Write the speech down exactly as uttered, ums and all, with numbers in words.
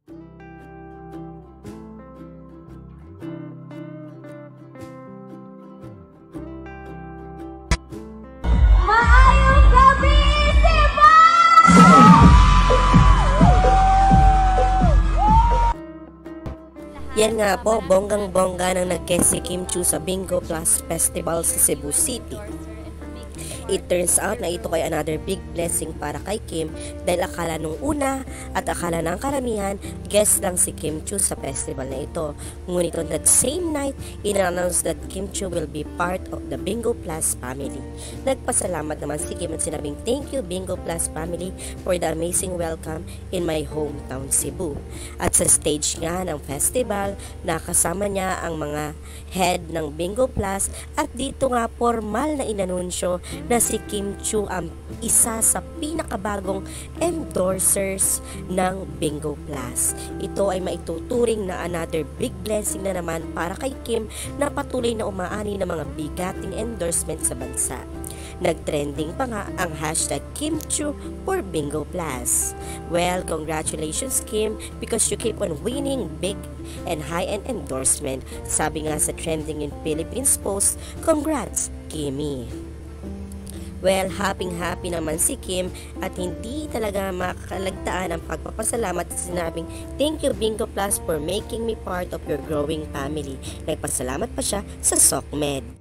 Maayong gabi, Cebu! Yan nga po, bonggang-bongga nang nag-guest si Kim Chiu sa Bingo Plus Festival sa Cebu City. It turns out na ito ay another big blessing para kay Kim dahil akala nung una at akala ng karamihan, guest lang si Kim Chiu sa festival na ito. Ngunit on that same night, in-announce that Kim Chiu will be part of the Bingo Plus family. Nagpasalamat naman si Kim at sinabing, "Thank you Bingo Plus family for the amazing welcome in my hometown Cebu." At sa stage nga ng festival, nakasama niya ang mga head ng Bingo Plus at dito nga formal na inanunsyo na si Kim Chiu ang isa sa pinakabagong endorsers ng Bingo Plus. Ito ay maituturing na another big blessing na naman para kay Kim na patuloy na umaani ng mga bigating endorsement sa bansa. Nagtrending pa nga ang hashtag Kim Chiu for Bingo Plus. Well, congratulations Kim because you keep on winning big and high-end endorsement. Sabi nga sa Trending in Philippines post, congrats Kimmy. Well, happy-happy naman si Kim at hindi talaga makalagtaan ang pagpapasalamat at sinabing, "Thank you Bingo Plus for making me part of your growing family." Nagpasalamat pa siya sa SOCMED.